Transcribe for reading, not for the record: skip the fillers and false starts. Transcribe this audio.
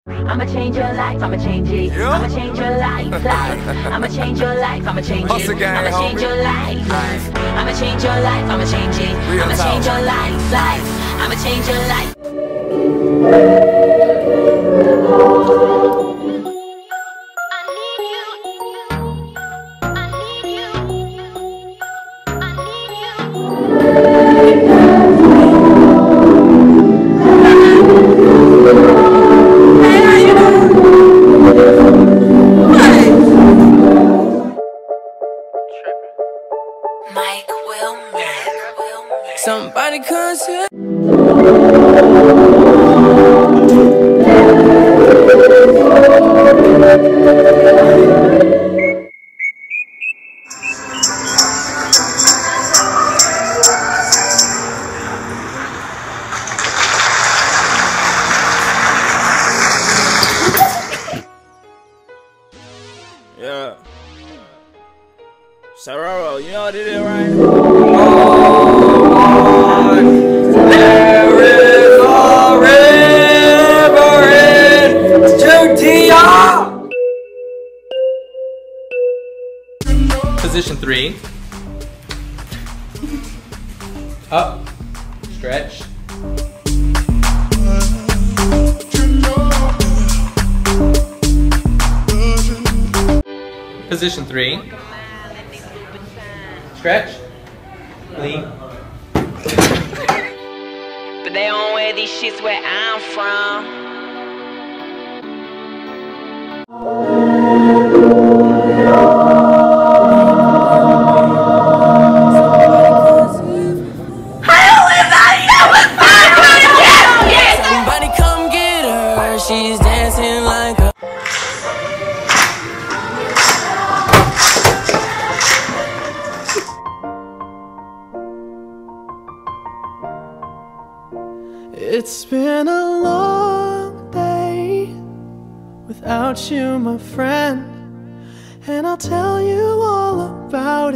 I'ma change your life, I'ma change it. Yeah. I'ma change your life, life. I'ma change your life, I'ma change Hustle it. gang, I'ma change homie. your life, life. I'ma change your life, I'ma change it. Real I'ma talk. change your life, life. I'ma change your life. Mike Wilmer. Somebody consider. Yeah. Sororo, you know what it is, right? There is a river in Judea. Position 3. Up. Stretch. Position 3. Stretch. Lean. But they don't wear these shits where I'm from. Somebody come get her. She's dancing like a. It's been a long day without you, my friend, and I'll tell you all about it.